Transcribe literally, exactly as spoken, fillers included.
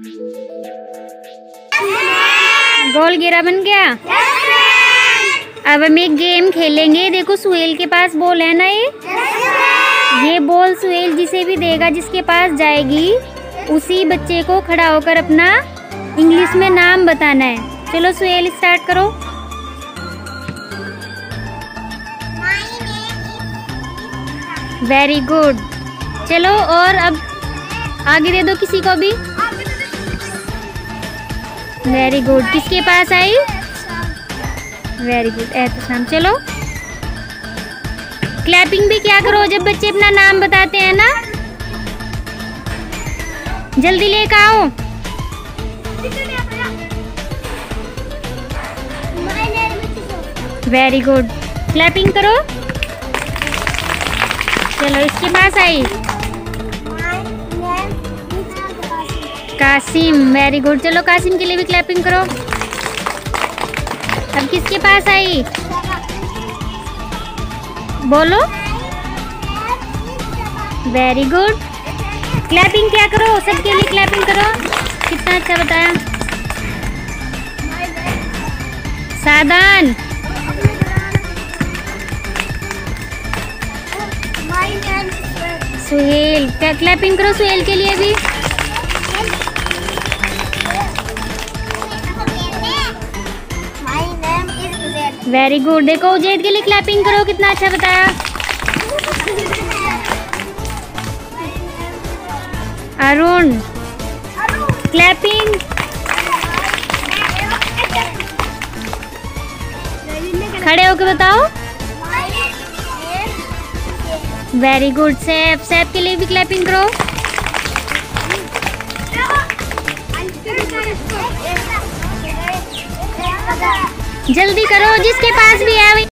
गोल घेरा बन गया। अब हम एक गेम खेलेंगे। देखो सुहेल के पास बॉल है ना, ये ये बॉल सुहेल जिसे भी देगा, जिसके पास जाएगी, उसी बच्चे को खड़ा होकर अपना इंग्लिश में नाम बताना है। चलो सुहेल स्टार्ट करो। Very good. चलो और अब आगे दे दो किसी को भी। Very good. किसके पास आई? Very good, Ehtesham. चलो क्लैपिंग भी क्या करो जब बच्चे अपना नाम बताते हैं ना। जल्दी लेकर आओ। वेरी गुड, क्लैपिंग करो। चलो इसके पास आई कासिम। Very good. चलो कासिम के लिए भी क्लैपिंग करो। अब किसके पास आई? बोलो। Very good. क्लैपिंग क्या करो, सबके लिए क्लैपिंग करो। कितना अच्छा बताया। सादान। सुहेल, क्या क्लैपिंग करो सुहेल के लिए भी। Very good. देखो उजैद के लिए क्लैपिंग करो, कितना अच्छा बताया। अरुण, क्लैपिंग। खड़े होकर बताओ। Very good. सैफ, सैफ के लिए भी क्लैपिंग करो। जल्दी करो, जिसके पास भी है